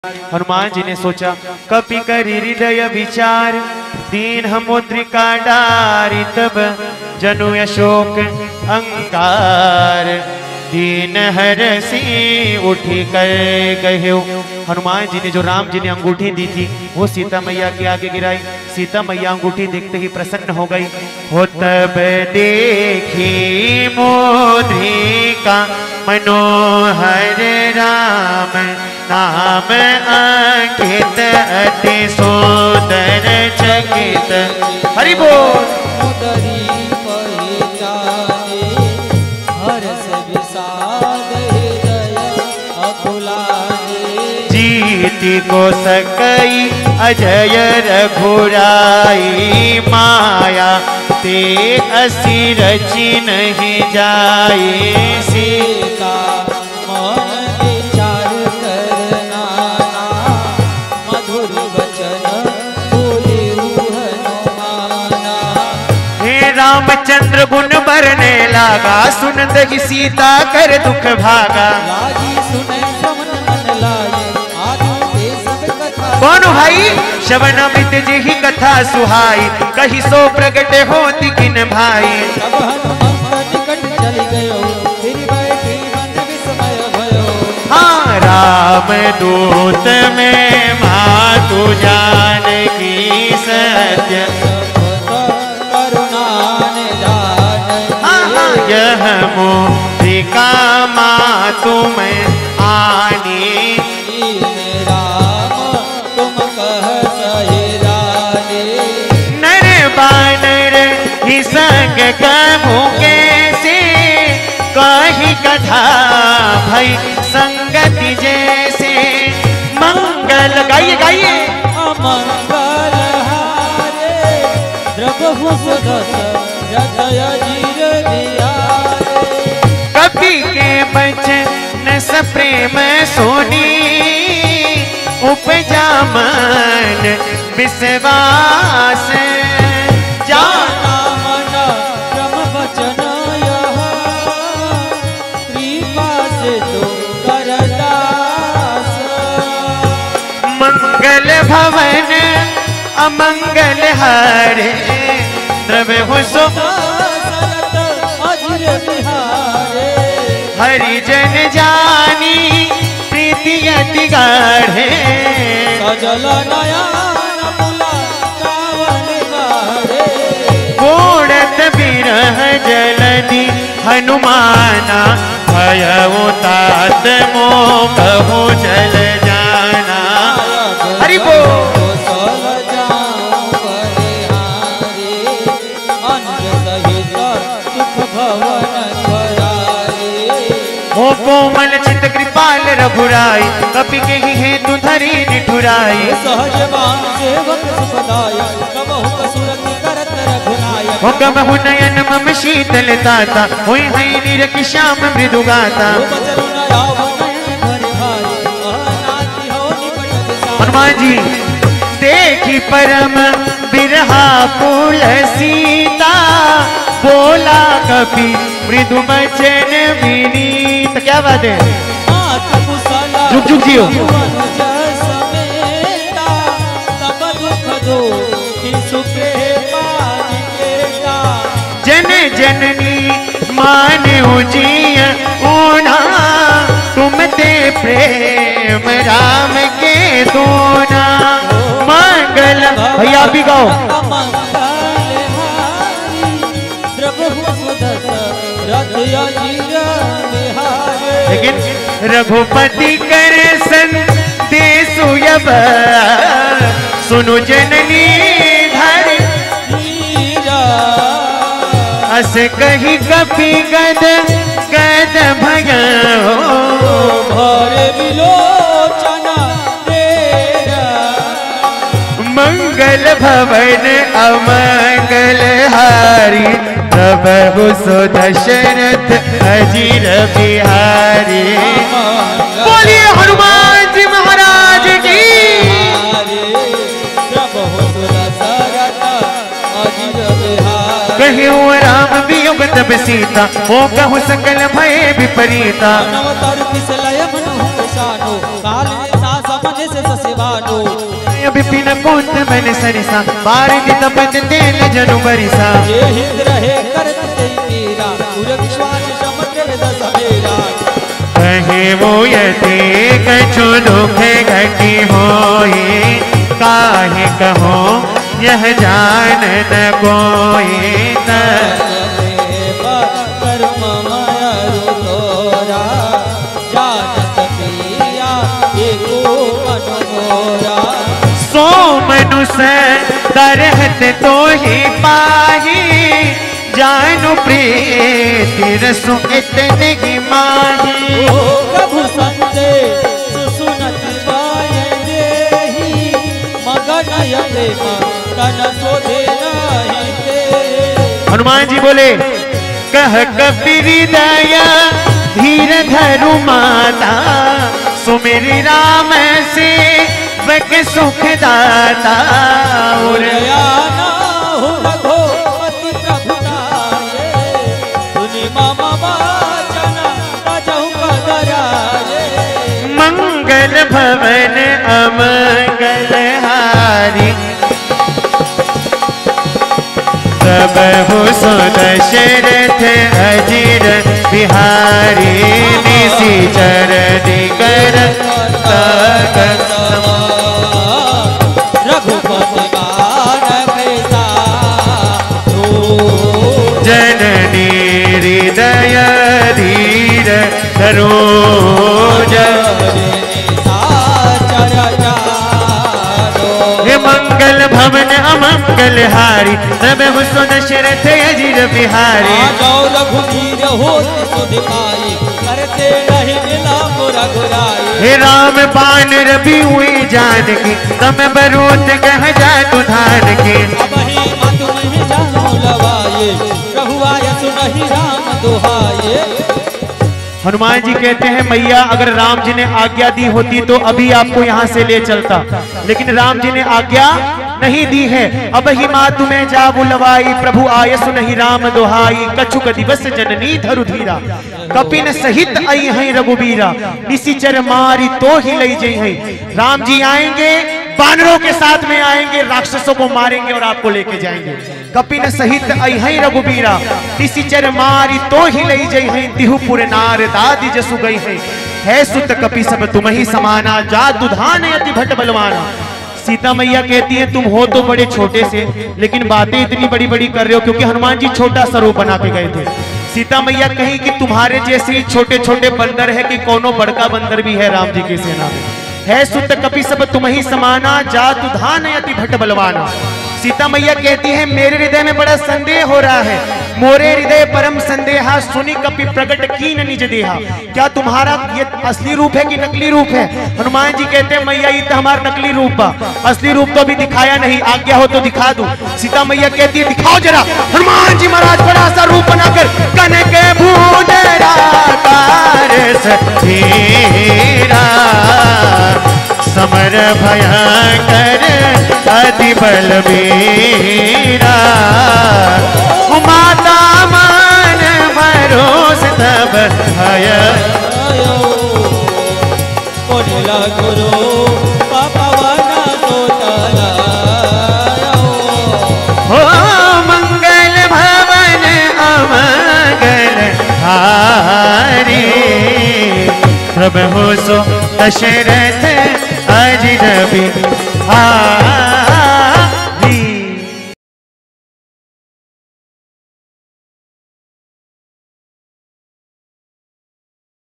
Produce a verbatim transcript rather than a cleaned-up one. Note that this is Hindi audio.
हनुमान जी ने सोचा कपि करी हृदय विचार, दीन मुद्रिका डारी तब जनु अशोक अंकार, दीन हरसी उठी कर कहो। हनुमान जी ने जो राम जी ने अंगूठी दी थी वो सीता मैया के आगे गिराई। सीता मैया अंगूठी देखते ही प्रसन्न हो गई। हो तब देखी मुद्रिका मनोहर राम, नाम अंकित अति सुंदर चकित। हरि बोल। जीति को सकई अजय रघुराई, माया ते असी रची नहीं जाई। सीता मन विचार करना, मधुर वचन बोले हनुमाना। हे रामचंद्र गुण बरने लागा, सुन दही सीता कर दुख भागा। लागी सुने श्रवण मन लागे, कौन भाई श्रवण अमृत जी ही कथा सुहाई, कही सो प्रगट होती किन भाई। सब हनुमंत निकट चली गयो, फिर बैठी मन विस्मय भयो। हाँ राम दूत में मातु जानकी सत्य, करुणा निधान। हाँ हाँ यह मुद्रिका मातु में आनी, ही संग कहूँ कैसे, कही कथा भाई संगति जैसे। मंगल गाइए गाइए। अमंगल हारे द्रवहु सुदस हृदय जीर दियारे। कपि के बचन स प्रेम सोनी, उपजा मन विश्वास। जाना मन क्रम वचन यह, कृपा से तो करदास। मंगल भवन अमंगल हारे, द्रव्य सो सरत अजिर बिहारे। हरिजन जानी प्रीति अति गाढ़े, सजल नयन मुला कावन गाढ़े। गोड़त बिरह जलधि हनुमाना, भयउ तात मोह जल जाना। हरि बोल। हो कोमल चित कृपाल रघुराई, कपि के ही हेतु धरी निठुराई। सहज बान सेवक सुखदाई, कबहु कसुरति करत रघुनाय। हो कबहु नयन मम शीतल ताता, हुई हई निरखि श्याम मृदु गाता। हनुमान जी देखी परम बिरहा कुल सीता, बोला कपि मृदु वचन विनीत। क्या बात है। झुक झुक जियो। जन जननी मान उजिय ऊना, तुम ते प्रेम राम के दोना। मंगल भैया भी गाओ। लेकिन रघुपति कर संदेश यब, सुनु जननी धर अस कही कपि गद गद भयो। भरे विलोचना तेरा, मंगल भवन अमंगल हारी, प्रभु सो दशरथ अजीर बिहारी। बोलिए हनुमान जी महाराज की। कहियो राम वियोग तब सीता, हो कहु सकल भय विपरीता। काल सा समझ से बानो विपिन कुंत बन सरिसा बारिद तपत तेल जनु बरिसा ये हिंद रहे करते तेरा पूरे विश्वास समझ दस मेरा कहे वो यति कछु दुख घटी होई काहे कहो यह जान न कोई न कर्म माया तोरा जानत पिया एको मनोरा सो मनुष्य तरहत तो ही पाही जानु प्रीति रसु इतने ही माही प्रभु संदे सुनत पाए देही मगन प्रेम तन सोधे नहीं ते हनुमान जी बोले कह कबीरी दया धीर धरु माता सुमेरी राम से वक सुख दाता और ना हो रघुपति प्रभु तारे सुनि मामा वाचना तजहु कदरारे मंगल भवन अमंगल हारी सब हो सो दशरथ अजीर बिहारी निसी चरणी कर रघुपति गान कैसा जननी हृदय धीर सरोज हे मंगल भवन अमंगल हारी सब हुसो दशरथ अजीर बिहारी रघुवीर हो सुधिकाई करते नहीं मिला रघुराई हे राम बान रवि हुई जानकी तम बरूत कह जा तुधान की अब ही मत में जानो लवाए प्रभु आया सुनहि राम दुहाए हनुमान जी कहते हैं मैया अगर राम जी ने आज्ञा दी होती तो अभी आपको यहाँ से ले चलता, लेकिन राम जी ने आज्ञा नहीं दी है। अब ही माँ तुम्हें जा बुलवाई प्रभु आय सुनहि राम दुहाई कछुक दिवस जननी धरु धीरा कपिन सहित आई है रघुबीरा निशिचर मारी तो ही लई जई है। राम जी आएंगे बानरों के साथ में आएंगे राक्षसों को मारेंगे और आपको लेके जाएंगे। कपिन सहित आई है रघुबीरा निशिचर मारी तो ही लई जई है तिहुपुर नार दादी जसु गई है है सुत कपि सब तुम ही समाना जा दुधान यति भट बलवाना। सीता मैया कहती है तुम हो तो बड़े छोटे से लेकिन बातें इतनी बड़ी बड़ी कर रहे हो, क्योंकि हनुमान जी छोटा स्वरूप बना के गए थे। सीता मैया कही कि तुम्हारे जैसे छोटे छोटे बंदर है कि कोनो बड़का बंदर भी है राम जी की सेना में है सुत कपि सब तुम ही समाना जा दुधान यति भट बलवाना। सीता मैया कहती है मेरे हृदय में बड़ा संदेह हो रहा है, मोरे हृदय परम संदेहा सुनी कपि प्रकट कीन निज देहा। क्या तुम्हारा ये असली रूप है कि नकली रूप है? हनुमान जी कहते हैं मैया ये तो हमारा नकली रूप बा, असली रूप तो अभी दिखाया नहीं, आज्ञा हो तो दिखा दूं। सीता मैया कहती है दिखाओ जरा। हनुमान जी महाराज बड़ा सा रूप बनाकर कनक भूधराकार सठेरा समर भयंकर अति बलबीरा माता मान भरोस तब भय गुरु पवन हो मंगल भवन अमंगल हारी प्रभु सो दशरथ अजिर बिहारी।